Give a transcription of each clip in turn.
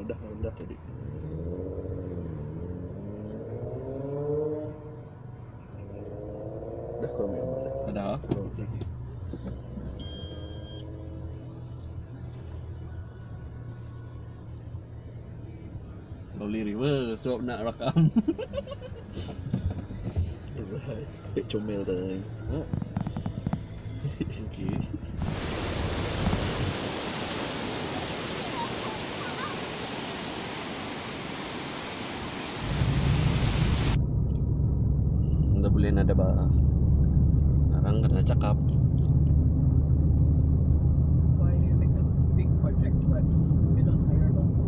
rendah tadi. Dah kau ambil gambar dah. Ada. Oh, okey. Slowly reverse sebab nak rakam. Alright. Bit comel dah. Oh. Okey. Anda boleh nada bah. Sekarang kena cakap. Why do you make a big project but you don't hire local?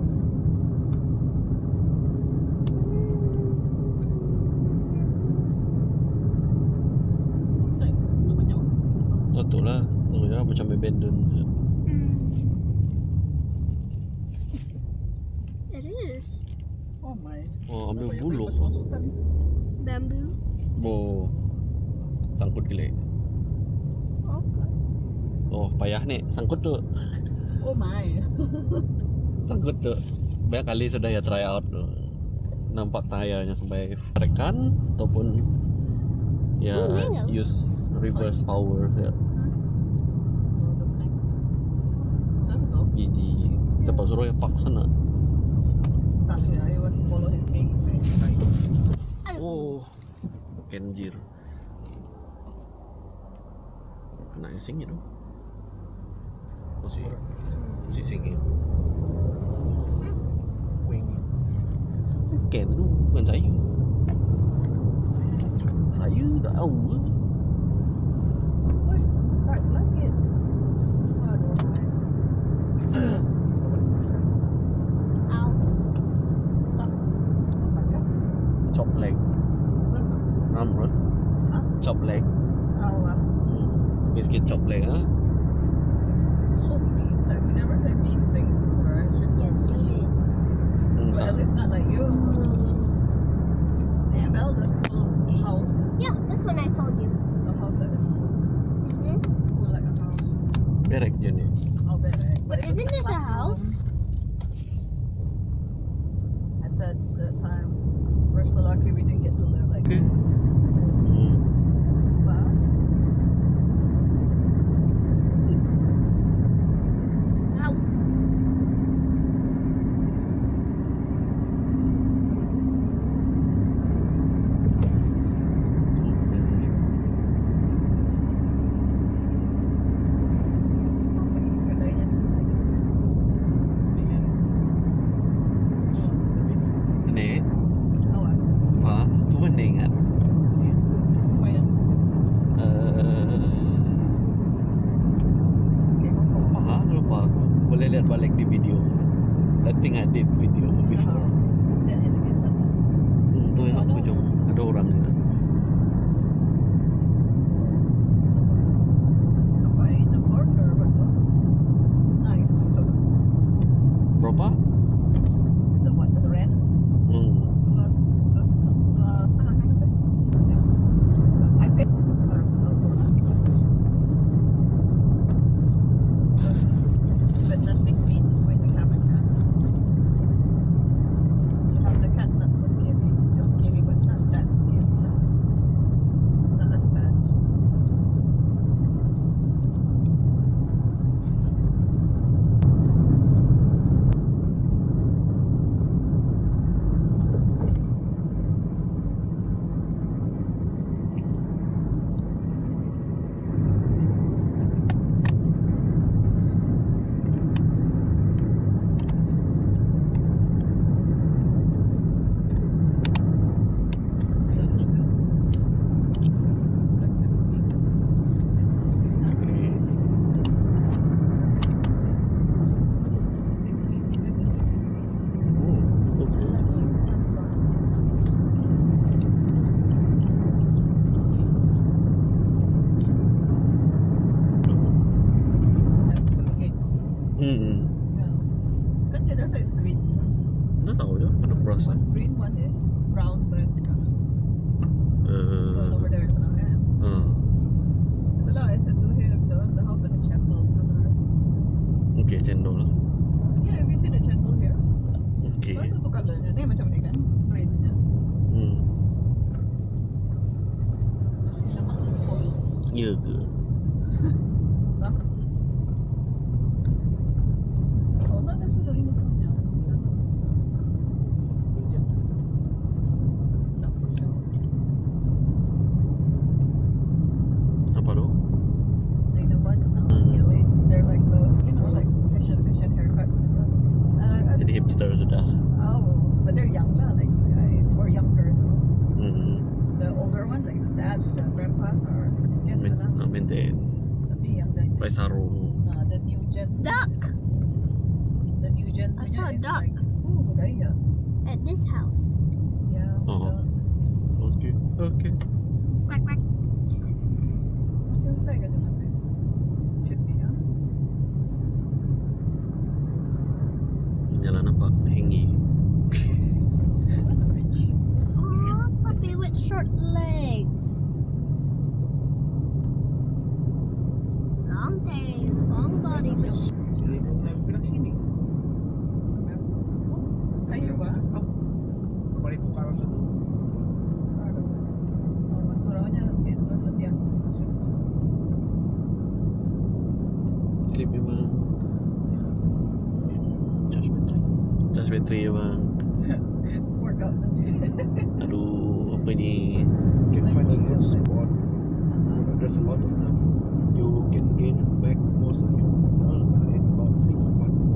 It's like tak banyak orang tinggal. Betul lah. Oh ya, macam abandon. It is. Oh my. Oh, ambil Banyak bulu. papers masukkan. Bamboo. Oh. Sangkut gila. Okay. Oh, payah ni. Sangkut tu. Oh my. Sangkut tu. Banyak kali sudah ya try out tu. Nampak tayarnya sampai rekan ataupun ya use reverse power ya. Oh, the plank. Sana tau. Gigi. Cepat suruh ya pak sana. Tak ya, I want to follow his king. Oh. Kenjir. Kena yang singit tu. Masih singit. Wing. Ken tu bukan saya. Saya tak tahu. Wih, tak langit. Aduh. Ow. Makan? Chop leg. Bro. Hah? Chop leg. Awak. Sikit chop leg ha. So mean. Like we never say mean things to her. She's so sweet. But at least not like you. Damn, Elda's cool house. Yeah, that's what I told you. A house that is cool. It's cool like a house. Berek je ni. I'll bet it. But isn't this a house? I said that time we're so lucky we didn't get to live like this. Bus. Ow. Kedainya tu sini. Ni. Awak. Ha, tu mana ingat? Lumayan. Okay, go for it. Ha, lupa aku. Boleh lihat balik di video. I think I did video before. That elegant lah. Tu yang aku jom. Ada orang ni. Sampai in the corner betul. Nice tu. Berapa? The what? The rent? Plus setengah kan apa? Yeah. I paid. But nothing beats when you have a cat. You have the cat not so scary, it's still scary, but not that scary. Not as bad. Have two gates. Yeah. Kan the other side is green. Dah tahu je. Ada perasaan. One green, one is brown red. All over there is not kan. Itulah I said to him, the house like a chapel color. Okay, cendol lah. Yeah, have you seen a chapel here? ke? Oh, ada sudah ini punya. Not for sure. Apa tu? Like the one is not killing. They're like those, you know, like fish and haircuts. Jadi hipster sudah. Oh, but they're young lah, like you guys, or younger though. The older ones, like the dads, the grandpas, are kids lah. Maintain. Tapi yang the Pakai sarung. the new gen. Duck The new gen. I saw a is duck. like, gaya. at this house. Yeah. Oh. Okay. Okay. Quack quack. Masih usai kan dalam ni? Should be, huh? Jalan nampak hanging. Oh, puppy with short legs. Long tail, long body, but Jadi mau pindah sini. Kayu ba? Kembali ke arah sana. Oh, mas orangnya itu nanti atas. Sleep memang. Charge bateri memang. Workout nanti. Aduh, apa ni? You can find a good spot. There's a lot of them. You can gain back most of your modal in about 6 months.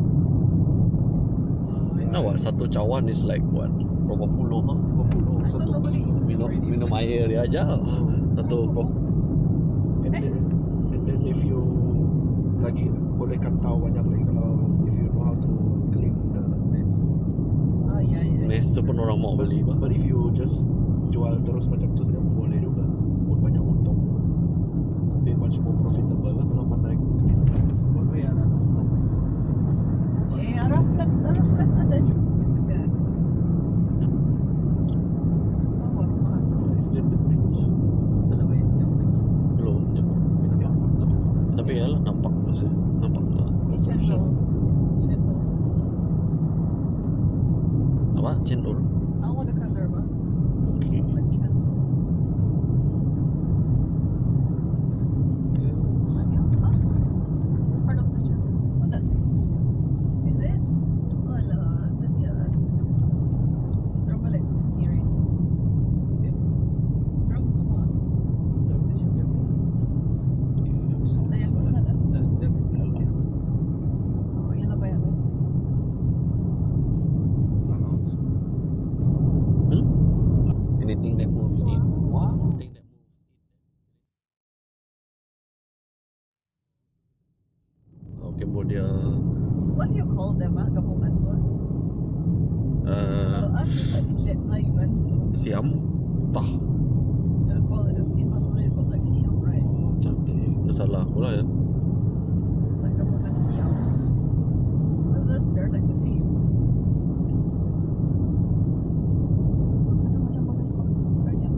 What? Satu cawan is like what? Berapa puluh? Ha? Satu Minum air dia aja. Satu and then if you lagi bolehkan tahu banyak lagi kalau if you know how to clean the nest. Oh ya ya. nest tu pun orang mau beli bah. But if you just jual terus macam tu tidak boleh juga. Pun banyak untung. Tapi much more profitable lah kalau pandai clean. Boleh ada. Arah flat ada juga. Macam biasa. Oh, rumah tu. Is that the bridge? Belum jauh lagi. Belum. Ya. Tapi ya lah nampak masih. Nampak lah. Di Chendol. Apa? Cendol. I want the color ba? Okay. Like Chendol. Part of the Chendol. What's that? Is it? Wala. Tadi yan. Pero balik. Eerie. Drunk swan. Ayan mo na. Oh, yun lang ba yan? Anything that moves in. Wow. Anything that moves in. Oh, Cambodia. What do you call them? Gabungan mo? Kalau us, it's like layuan. Siam. Tah. Call it, it must be called like Siam, right? Oh, cantik. Dah salah aku lah ya. Like gabungan Siam. They're like the same. Sana macam bagus Australia.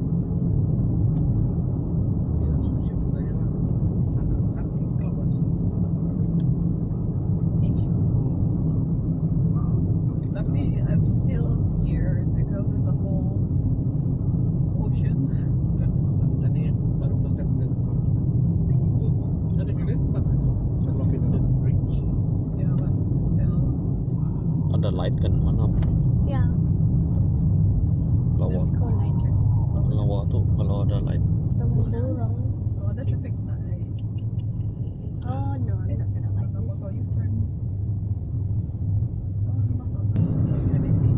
Ya, stasiun tanya lah. Sana kan kelas. Asia. Tapi I'm still scared because there's a whole ocean. Tadi baru first time lihat. Ada juga tempat. Saya looking at the bridge. Yeah, but still. Ada light kan mana? yeah, Lawa. let's go later. Lawa tu kalau ada light. Tumulong. Oh, the traffic light. Oh no, I'm not gonna like this. So you turn. Oh, you must also. Let me see.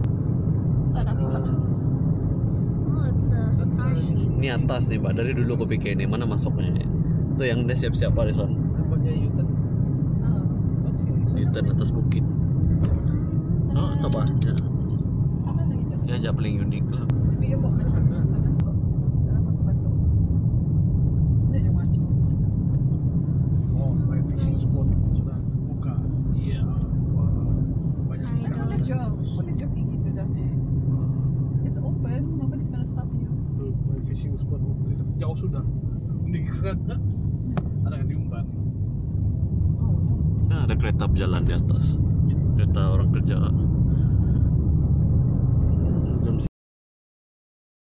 Oh, it's a star shape. Ni atas ni mbak. Dari dulu aku fikir ni mana masuknya ni. Tu yang dah siap-siap Parison. Nampaknya U-turn. U-turn atas bukit. Oh, tak apa. Ya. Sana lagi jalan. Ya, aja paling unik lah. Tapi dia buat macam sana. Cara batu. Ini yang macam. Oh, my fishing spot sudah buka. Iya. Wah, banyak I ikan. Boleh jom pergi sudah. It's open. Nobody's gonna stop you. Tuh, my fishing spot itu jauh sudah. Di sana ada yang diumpan. Oh. Nah, ada kereta berjalan di atas. Kereta orang kerja.